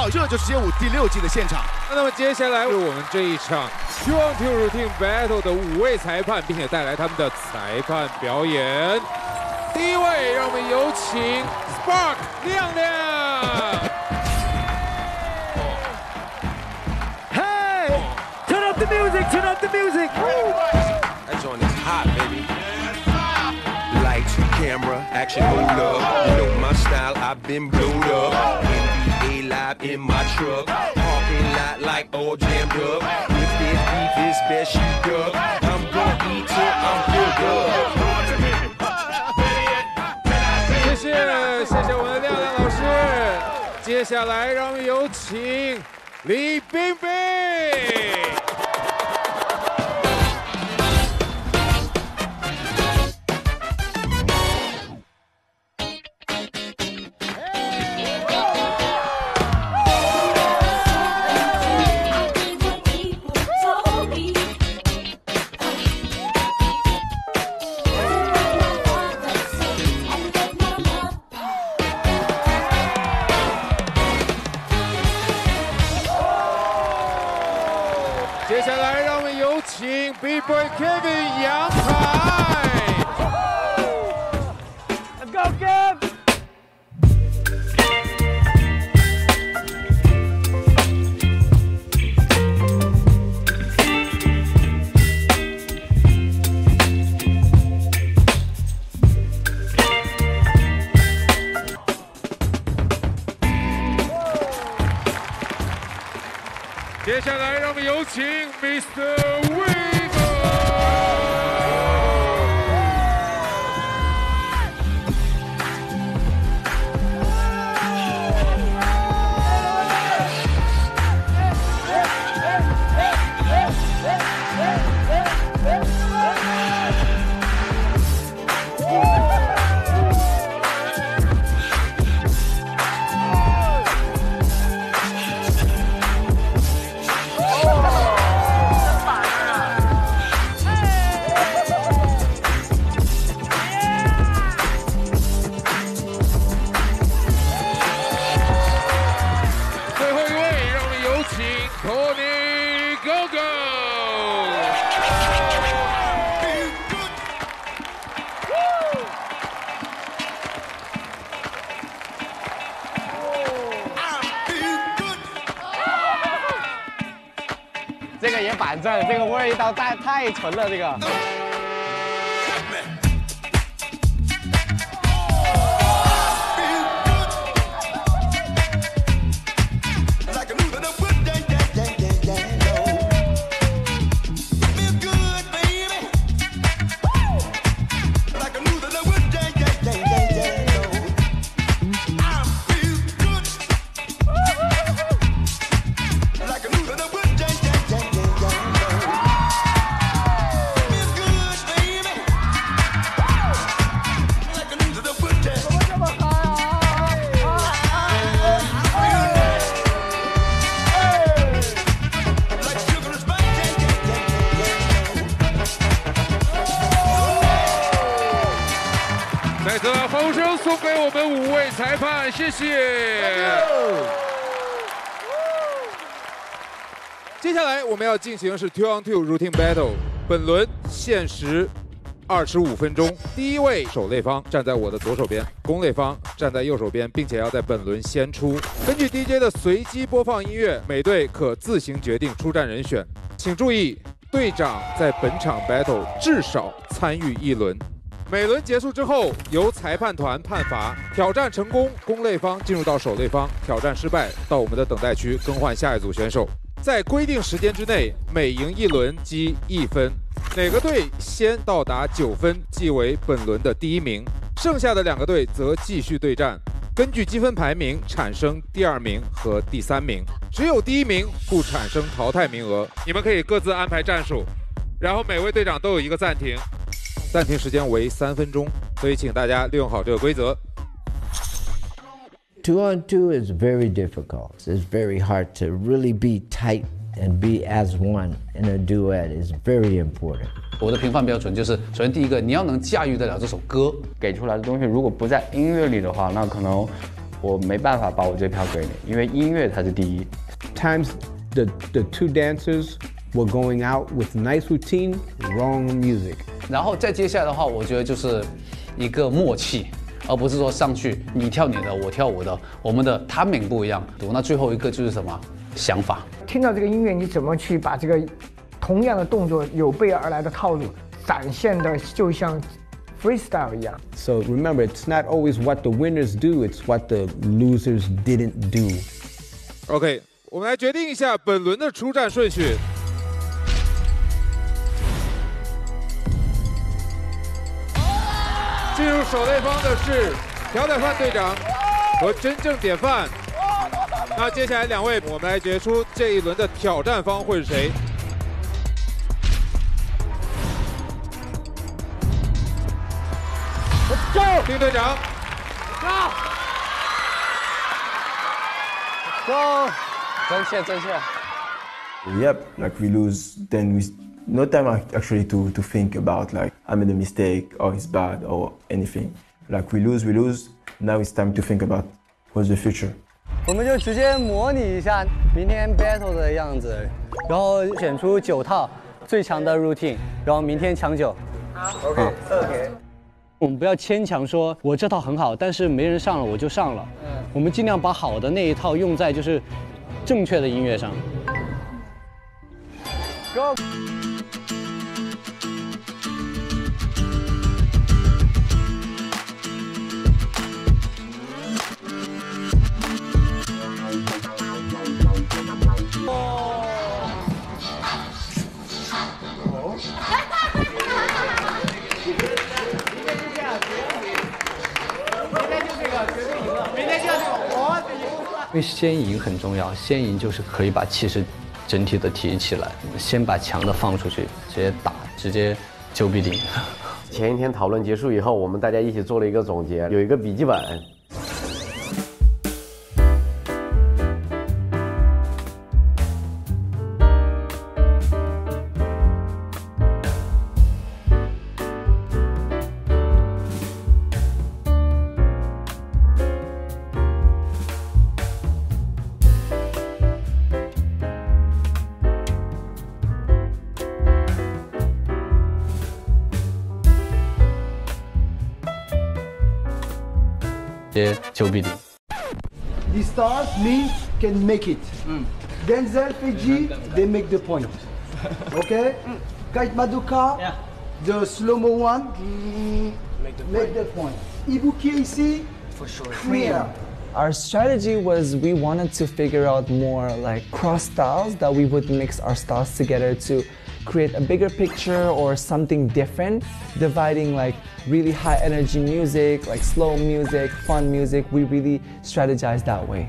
道，这就是街舞第6季的现场。 那么接下来是我们这一场 Two on Two Routine Battle 的5位裁判，并且带来他们的裁判表演。第一位，让我们有请 Spark 亮亮。 Hey, turn up the music, turn up the music. That joint is hot, baby. Lights, camera, action, hold up. You know my style, I've been blowed up. NBA live in my truck. Parking lot like all jammed up. If this beef is best you duck, I'm gonna eat till I'm filled up. 谢谢我们的亮亮老师。接下来让我们有请李冰冰。接下来，让我们有请 B-Boy Kevin 杨凯。Let's go, Kev！ 接下来，让我们有请 Mr. Wigo。Tony Gogo。 这个也反正，这个味道太纯了，这个。 再次把掌声送给我们5位裁判，谢谢。接下来我们要进行的是 Two on Two Routine Battle， 本轮限时25分钟。第一位守擂方站在我的左手边，攻擂方站在右手边，并且要在本轮先出。根据 DJ 的随机播放音乐，每队可自行决定出战人选。请注意，队长在本场 Battle 至少参与1轮。每轮结束之后，由裁判团判罚，挑战成功，攻擂方进入到守擂方；挑战失败，到我们的等待区更换下一组选手。在规定时间之内，每赢1轮积1分。哪个队先到达9分，即为本轮的第1名。剩下的2个队则继续对战，根据积分排名产生第2名和第3名。只有第1名不产生淘汰名额。你们可以各自安排战术，然后每位队长都有一个暂停。暂停时间为3分钟，所以请大家利用好这个规则。 2 on 2 is very difficult. It's very hard to really be tight and be as one in a duet is very important. 我的评判标准就是，首先第一个，你要能驾驭得了这首歌， 给出来的东西如果不在音乐里的话，那可能我没办法把我这票给你，因为音乐才是第一。 Times the two dancers were going out with nice routine, wrong music. 然后再接下来的话，我觉得就是一个默契，而不是说上去你跳你的，我跳我的，我们的 timing 不一样。那最后一个就是什么想法？ 听到这个音乐，你怎么去把这个同样的动作有备而来的套路展现的就像 freestyle 一样。 So remember, it's not always what the winners do, it's what the losers didn't do. OK， 我们来决定一下本轮的出战顺序。进入守擂方的是朴宰范队长和真正典范。那接下来2位，我们来决出这一轮的挑战方会是谁。丁队长， go， 正确。 Yep, like we lose, then we no time actually to think about like I made a mistake or it's bad or anything. Like we lose. Now it's time to think about what's the future. 我们就直接模拟一下明天 battle 的样子，然后选出9套最强的 routine， 然后明天抢9。OK。我们不要牵强说我这套很好，但是没人上了我就上了。我们尽量把好的那一套用在就是正确的音乐上。Go。 因为先赢很重要，先赢就是可以把气势整体的提起来，先把强的放出去，直接打，直接9比0。 前一天讨论结束以后，我们大家一起做了一个总结，有一个笔记本。 9比0。 The stars means can make it. Denzel Fiji, they make the point. Okay? Kite Madoka, the slow-mo one, make the point. Ibuki ici, for sure. Clear. Our strategy was we wanted to figure out more like cross styles that we would mix our styles together to create a bigger picture or something different, dividing like really high energy music, like slow music, fun music. We really strategized that way.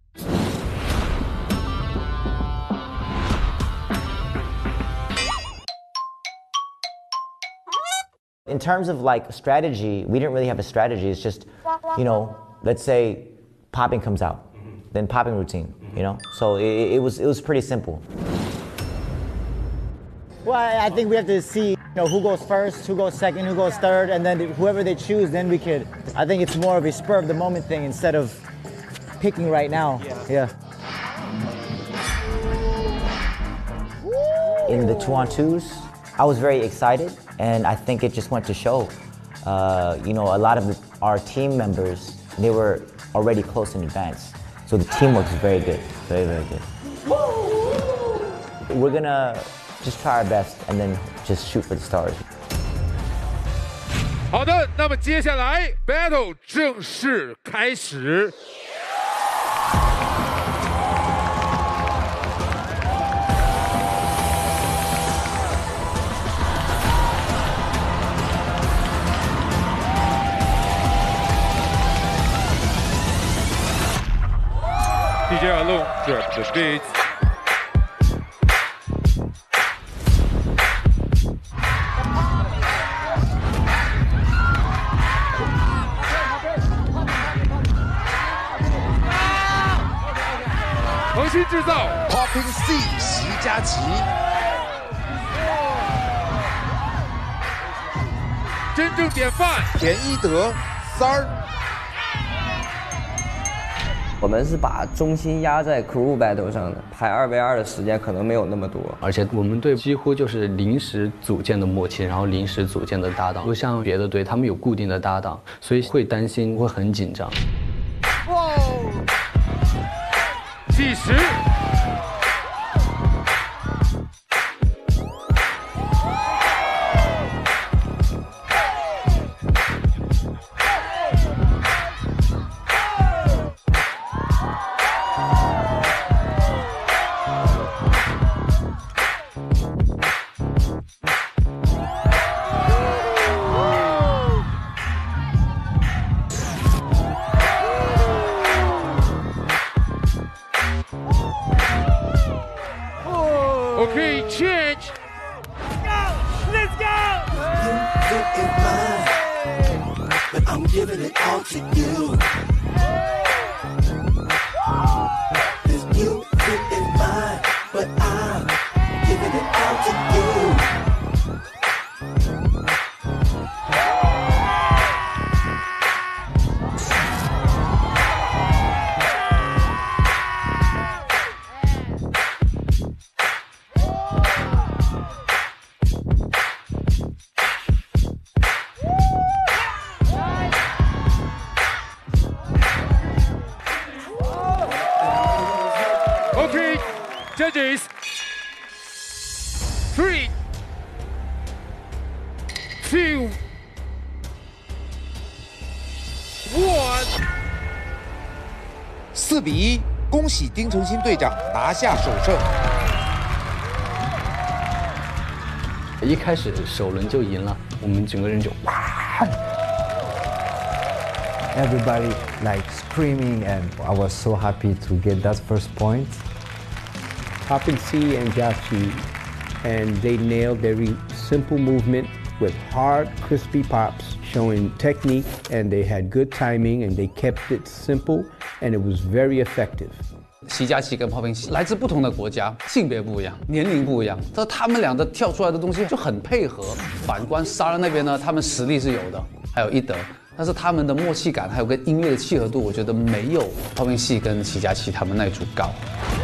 In terms of like strategy, we didn't really have a strategy. It's just, you know, let's say popping comes out, then popping routine, you know? So it was pretty simple. Well, I think we have to see, you know, who goes first, who goes second, who goes third, and then whoever they choose, then we could. I think it's more of a spur of the moment thing instead of picking right now. Yeah. In the 2-on-2s, I was very excited, and I think it just went to show. You know, a lot of our team members, they were already close in advance. So the teamwork is very good, very, very good. We're gonna just try our best and then just shoot for the stars. 好的，那么接下来 battle 正式开始。DJ Alone drop the beats. Popping C 席佳琪， 真正典范田一德3儿， 我们是把重心压在 crew battle 上的，排2v2的时间可能没有那么多。 而且我们队几乎就是临时组建的默契，然后临时组建的搭档，不像别的队，他们有固定的搭档，所以会担心，会很紧张。 哇！计时。Okay, change. Let's go. But I'm giving it all to you. This music is mine, but I'm giving it all to you. Okay, judges. 3, 2, 1. 4-1，恭喜丁程鑫队长拿下首胜。 一开始首轮就赢了，我们整个人就哇。 Everybody like screaming, and I was so happy to get that first point. Popping C and Jachi, and they nailed every simple movement with hard, crispy pops, showing technique, and they had good timing, and they kept it simple, and it was very effective. 齐佳琪跟Popping C来自不同的国家，性别不一样，年龄不一样，但他们俩的跳出来的东西就很配合。反观沙拉那边呢，他们实力是有的，还有一德，但是他们的默契感还有跟音乐的契合度，我觉得没有Popping C跟齐佳琪他们那一组高。